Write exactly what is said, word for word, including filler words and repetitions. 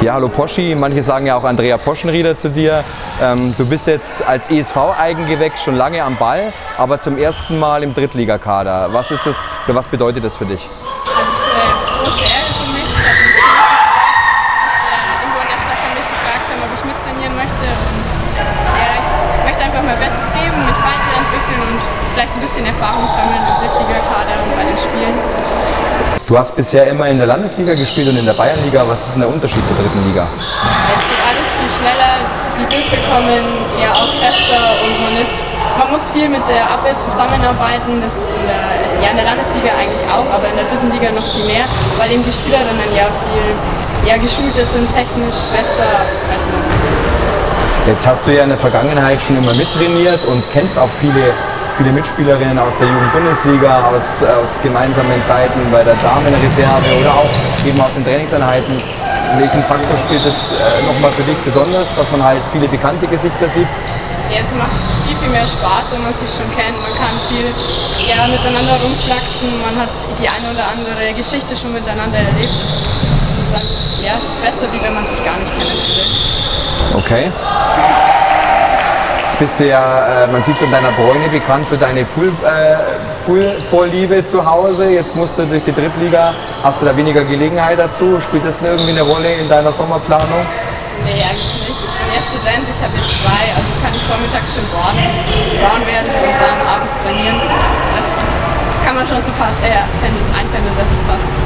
Ja, hallo Poschi, manche sagen ja auch Andrea Poschenrieder zu dir. Ähm, du bist jetzt als E S V-Eigengewächs schon lange am Ball, aber zum ersten Mal im Drittligakader. Was ist das, oder was bedeutet das für dich? Das ist eine große Ehre für mich. Ich habe mich gefragt, dass irgendwo in der Stadt von mich gefragt haben, ob ich mittrainieren möchte. Und ja, ich möchte einfach mein Bestes geben, mich weiterentwickeln und vielleicht ein bisschen Erfahrung sammeln im Drittligakader und bei den Spielen. Du hast bisher immer in der Landesliga gespielt und in der Bayernliga. Was ist denn der Unterschied zur dritten Liga? Es geht alles viel schneller, die Würfe kommen ja auch fester und man, ist, man muss viel mit der Abwehr zusammenarbeiten. Das ist in der, ja, in der Landesliga eigentlich auch, aber in der dritten Liga noch viel mehr, weil eben die Spielerinnen ja viel ja, geschulter sind, technisch besser als man. Jetzt hast du ja in der Vergangenheit schon immer mittrainiert und kennst auch viele viele Mitspielerinnen aus der Jugendbundesliga, aus, aus gemeinsamen Zeiten bei der Damenreserve oder auch eben aus den Trainingseinheiten. Welchen Faktor spielt es äh, nochmal für dich besonders, dass man halt viele bekannte Gesichter sieht? Ja, es macht viel, viel mehr Spaß, wenn man sich schon kennt. Man kann viel ja, miteinander rumflaxen, man hat die eine oder andere Geschichte schon miteinander erlebt. Das, das ist, ja, es ist besser, wie wenn man sich gar nicht kennen würde. Okay. Bist du ja, äh, man sieht es an deiner Bräune, bekannt für deine Pool, äh, Pool-Vorliebe zu Hause. Jetzt musst du durch die Drittliga, hast du da weniger Gelegenheit dazu? Spielt das irgendwie eine Rolle in deiner Sommerplanung? Nee, eigentlich nicht. Ich bin ja Student, ich habe jetzt zwei, also kann ich vormittags schon braun, braun werden und dann abends trainieren. Das kann man schon so äh, einpendeln, dass es passt.